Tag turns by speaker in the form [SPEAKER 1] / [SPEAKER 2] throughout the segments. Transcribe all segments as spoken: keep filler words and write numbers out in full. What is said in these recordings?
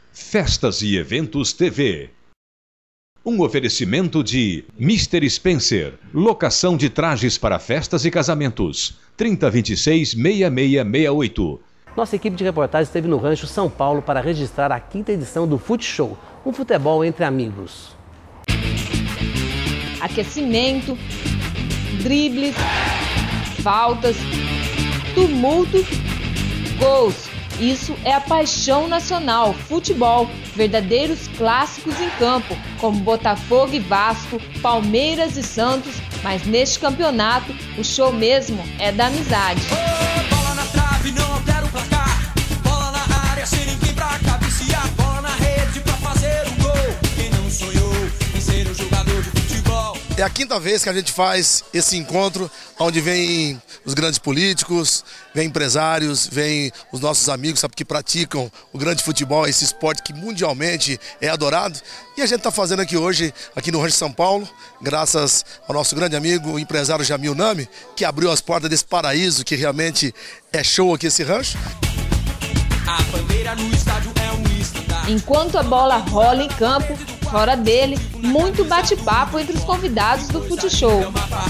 [SPEAKER 1] Festas e Eventos T V. Um oferecimento de mister Spencer, locação de trajes para festas e casamentos. trinta, vinte e seis, sessenta e seis sessenta e oito.
[SPEAKER 2] Nossa equipe de reportagem esteve no Rancho São Paulo para registrar a quinta edição do Fute Show, um futebol entre amigos.
[SPEAKER 3] Aquecimento, dribles, faltas, tumulto, gols. Isso é a paixão nacional, futebol, verdadeiros clássicos em campo, como Botafogo e Vasco, Palmeiras e Santos, mas neste campeonato o show mesmo é da amizade.
[SPEAKER 4] Oh, bola na trave, não altera o placar, bola na área, sem ninguém pra cabecear, bola na rede pra fazer um gol, quem não sonhou em ser um jogador de futebol.
[SPEAKER 5] É a quinta vez que a gente faz esse encontro, onde vem os grandes políticos, vem empresários, vem os nossos amigos, sabe, que praticam o grande futebol, esse esporte que mundialmente é adorado. E a gente está fazendo aqui hoje, aqui no Rancho São Paulo, graças ao nosso grande amigo, o empresário Jamil Nami, que abriu as portas desse paraíso, que realmente é show aqui esse rancho.
[SPEAKER 4] A bandeira no estádio é um estandarte.
[SPEAKER 3] Enquanto a bola rola em campo, fora dele, muito bate-papo entre os convidados do Fute Show.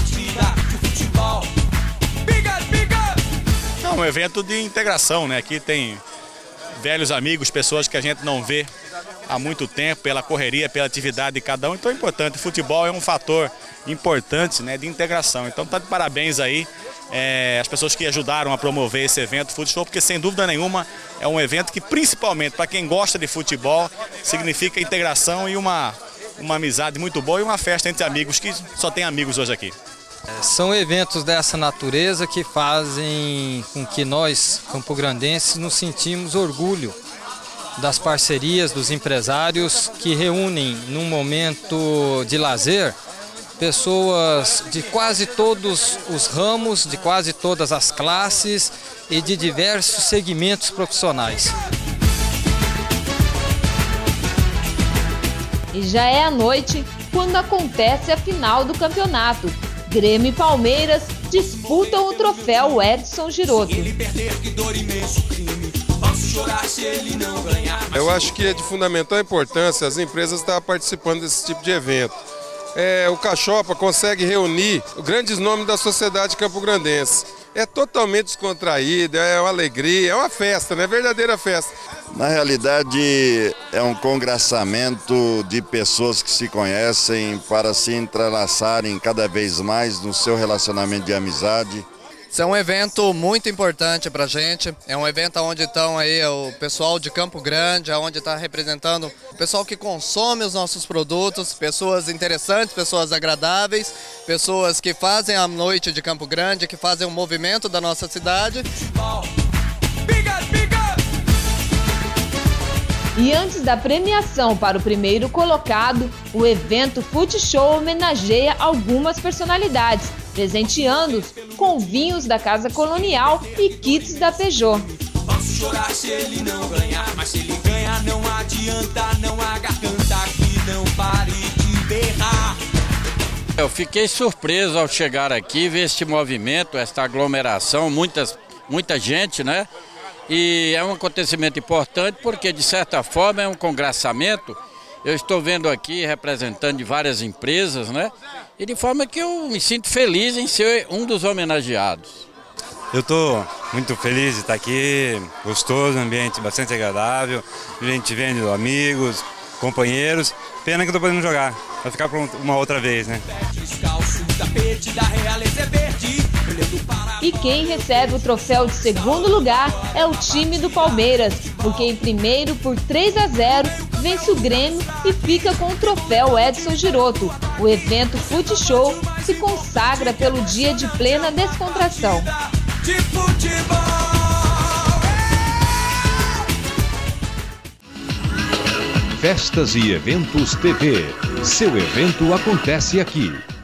[SPEAKER 6] É um evento de integração, né? Aqui tem velhos amigos, pessoas que a gente não vê há muito tempo, pela correria, pela atividade de cada um. Então é importante, o futebol é um fator importante, né, de integração. Então tá de parabéns aí é, as pessoas que ajudaram a promover esse evento Fute Show, porque sem dúvida nenhuma é um evento que, principalmente para quem gosta de futebol, significa integração e uma, uma amizade muito boa e uma festa entre amigos, que só tem amigos hoje aqui.
[SPEAKER 7] São eventos dessa natureza que fazem com que nós, campograndenses, nos sentimos orgulho das parcerias dos empresários que reúnem num momento de lazer pessoas de quase todos os ramos, de quase todas as classes e de diversos segmentos profissionais.
[SPEAKER 3] E já é à noite quando acontece a final do campeonato. Grêmio e Palmeiras disputam o troféu Edson Giroto.
[SPEAKER 8] Eu acho que é de fundamental importância as empresas estarem participando desse tipo de evento. É, o Cachopa consegue reunir grandes nomes da sociedade campograndense. É totalmente descontraído, é uma alegria, é uma festa, né? Verdadeira festa.
[SPEAKER 9] Na realidade, é um congraçamento de pessoas que se conhecem para se entrelaçarem cada vez mais no seu relacionamento de amizade.
[SPEAKER 10] Isso é um evento muito importante para a gente, é um evento onde estão aí o pessoal de Campo Grande, onde está representando o pessoal que consome os nossos produtos, pessoas interessantes, pessoas agradáveis, pessoas que fazem a noite de Campo Grande, que fazem o movimento da nossa cidade.
[SPEAKER 3] E antes da premiação para o primeiro colocado, o evento Fute Show homenageia algumas personalidades, presenteando-os com vinhos da Casa Colonial e kits da Peugeot.
[SPEAKER 4] Posso chorar se ele não ganhar, mas se ele ganhar não adianta, não há garganta que não pare de berrar.
[SPEAKER 11] Eu fiquei surpreso ao chegar aqui, ver este movimento, esta aglomeração, muitas, muita gente, né? E é um acontecimento importante porque, de certa forma, é um congraçamento. Eu estou vendo aqui representante de várias empresas, né? E de forma que eu me sinto feliz em ser um dos homenageados.
[SPEAKER 12] Eu estou muito feliz de estar aqui, gostoso, ambiente bastante agradável, gente vendo amigos, companheiros. Pena que eu estou podendo jogar, vai ficar para uma outra vez, né?
[SPEAKER 3] E quem recebe o troféu de segundo lugar é o time do Palmeiras, porque em primeiro, por três a zero, vence o Grêmio e fica com o troféu Edson Giroto. O evento Fute Show se consagra pelo dia de plena descontração.
[SPEAKER 1] Festas e Eventos T V. Seu evento acontece aqui.